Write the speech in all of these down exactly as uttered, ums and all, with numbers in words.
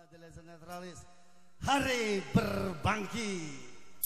Majelis Netralis, hari berbangki.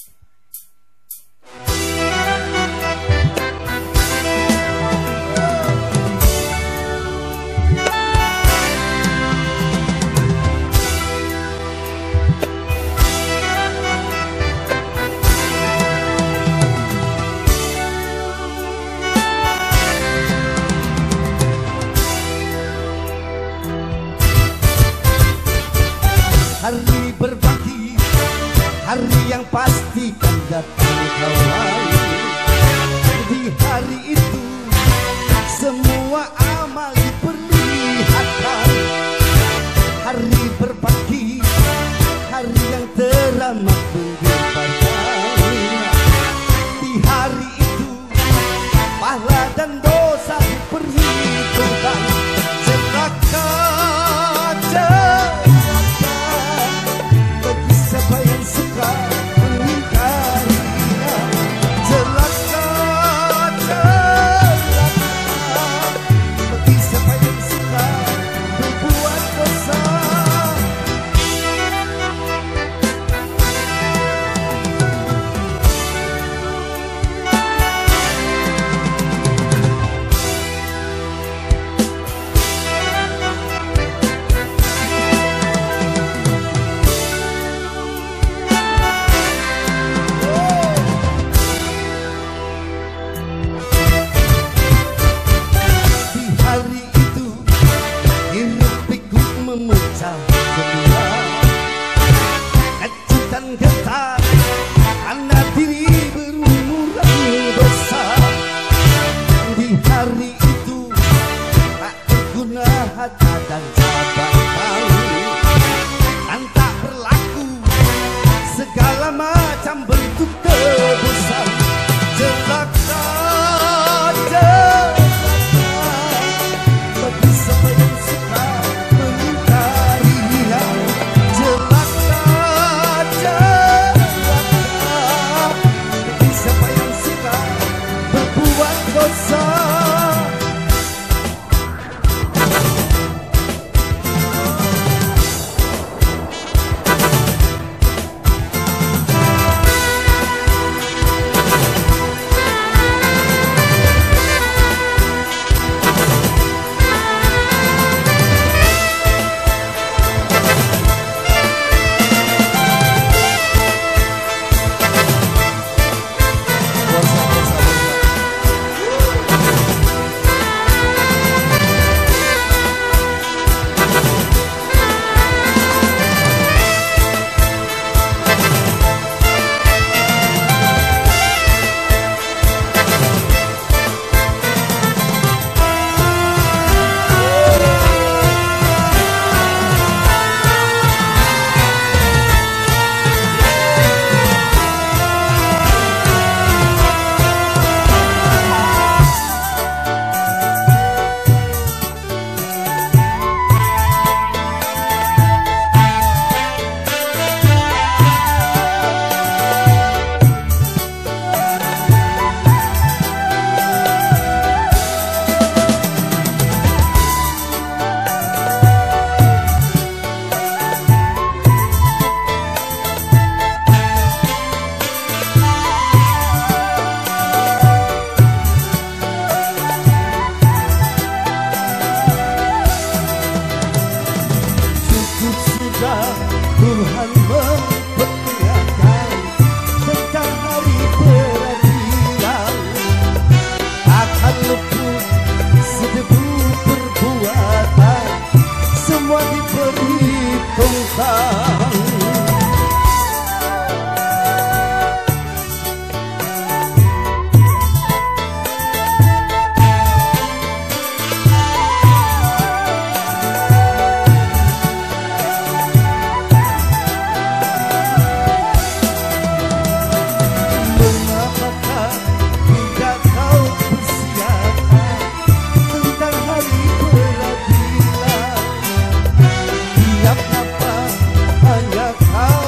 Hari berbagi, hari yang pasti kan datang kawan. Di hari itu semua amal diperlihatkan. Hari berbagi, hari yang teramat menggemparkan. Di hari itu pahala dan dosa diperhitungkan. Celaka, celaka bagi siapa yang suka mengingkarinya. Celaka, celaka bagi siapa yang suka berbuat dosa. Memecah semua kejutan getar karena diri berumuran dosa. Di hari itu tak berguna harta dan jabatan, dan tak berlaku segala macam bentuk tebusan. Celaka, celaka bagi siapa yang suka dosa. Tuhan memperlihatkan tentang hari peradilan. Akan luput sedebu perbuatan, semua diperhitungkan. Hanya kau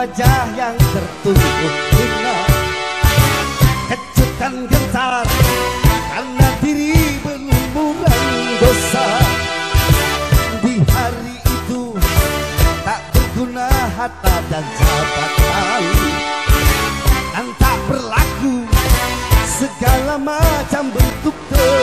wajah yang tertutup hina, kejutan gentar karena diri berlumuran dosa. Di hari itu tak berguna harta dan jabatan, dan tak berlaku segala macam bentuk